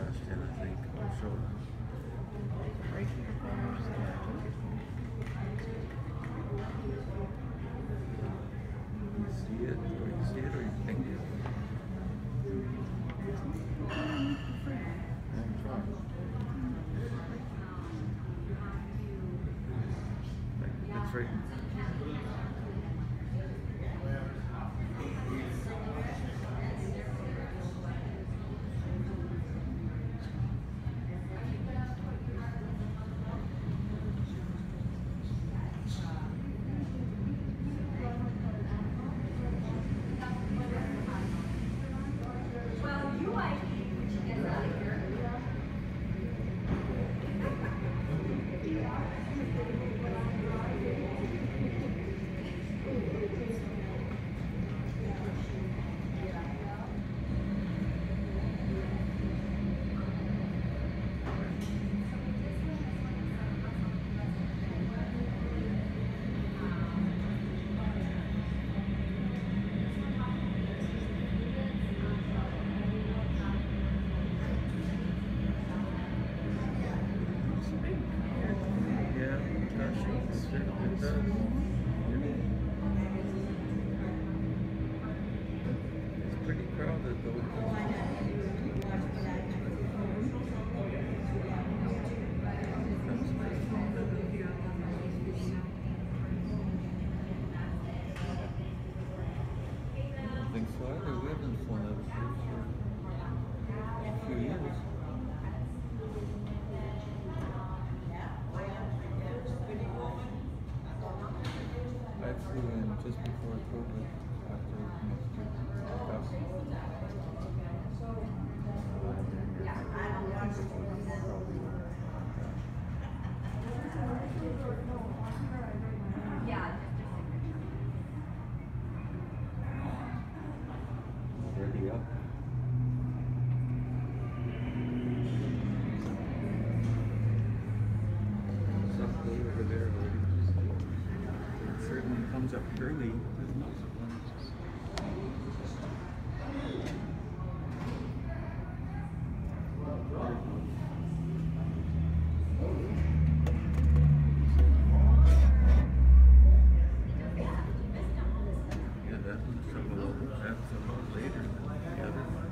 question, I think, also. Right to the farmers. You see it, or you see it, or you think it? I'm trying. That's right. It does. It's pretty crowded though. I think so either. We haven't flown out of here for a few years. I flew in just before COVID, after next year. Already up. It's up way over there already. It certainly comes up early. There's no surprises. Yeah, that one's that's a lot later than the other one.